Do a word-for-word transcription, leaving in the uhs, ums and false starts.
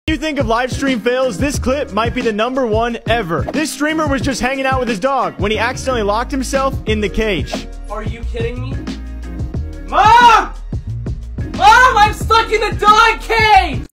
You think of live stream fails, this clip might be the number one ever. This streamer was just hanging out with his dog when he accidentally locked himself in the cage. Are you kidding me? Mom! Mom, I'm stuck in the dog cage!